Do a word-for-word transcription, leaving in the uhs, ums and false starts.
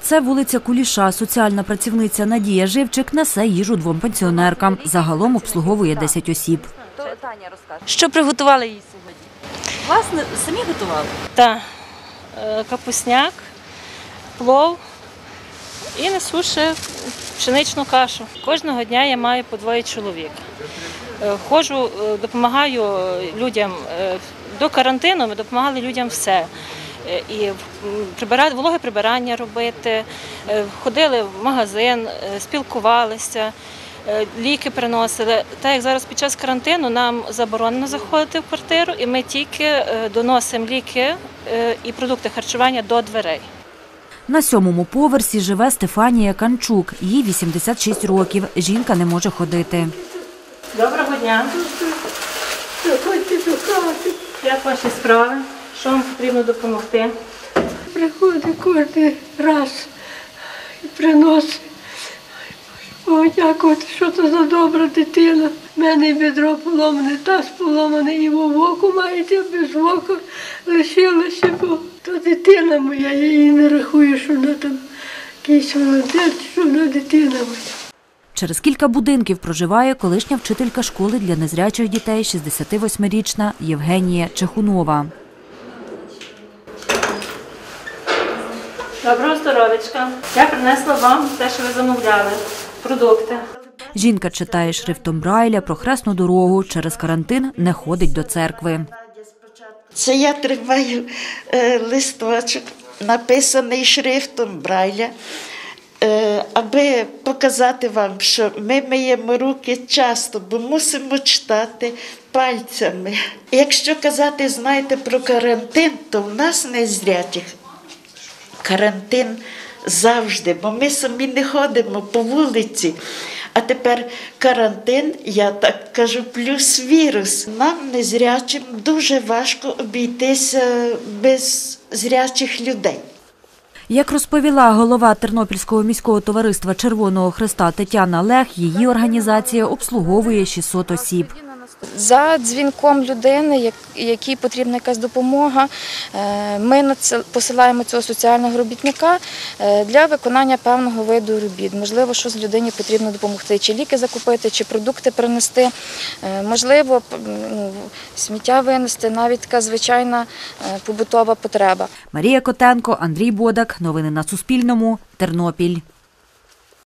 Це вулиця Куліша. Соціальна працівниця Надія Живчик несе їжу двом пенсіонеркам. Загалом обслуговує десять осіб. Що приготували їй сьогодні? Власне, самі готували? Так, капусняк, плов і несу ще пшеничну кашу. Кожного дня я маю по двоє чоловік. Ходжу, допомагаю людям. До карантину ми допомагали людям все. І прибирати, вологе прибирання робити, ходили в магазин, спілкувалися, ліки приносили. Так як зараз під час карантину нам заборонено заходити в квартиру, і ми тільки доносимо ліки і продукти харчування до дверей. На сьомому поверсі живе Стефанія Канчук. Їй вісімдесят шість років. Жінка не може ходити. Доброго дня. Заходьте до хати. Як ваші справи? Що вам потрібно допомогти? Приходить кожен раз і приносить. О, дякувати, що це за добра дитина. У мене і бедро поломане, таз поломаний, і в оку маєте, без ока лишилося, бо то дитина моя, я її не рахую, що вона там якийсь волонтер, що вона дитина моя. Через кілька будинків проживає колишня вчителька школи для незрячих дітей, шістдесятивосьмирічна Євгенія Чехунова. Доброго здоров'ячка. Я принесла вам те, що ви замовляли, продукти. Жінка читає шрифтом Брайля про хресну дорогу. Через карантин не ходить до церкви. Це я тримаю е, листочок, написаний шрифтом Брайля, е, аби показати вам, що ми миємо руки часто, бо мусимо читати пальцями. Якщо казати, знаєте, про карантин, то в нас незрячих карантин завжди, бо ми самі не ходимо по вулиці. А тепер карантин, я так кажу, плюс вірус. Нам, незрячим, дуже важко обійтися без зрячих людей. Як розповіла голова Тернопільського міського товариства Червоного Хреста Тетяна Лех, її організація обслуговує шістсот осіб. За дзвінком людини, якій потрібна якась допомога, ми посилаємо цього соціального робітника для виконання певного виду робіт. Можливо, щось людині потрібно допомогти, чи ліки закупити, чи продукти принести, можливо, сміття винести, навіть така звичайна побутова потреба. Марія Котенко, Андрій Бодак. Новини на Суспільному. Тернопіль.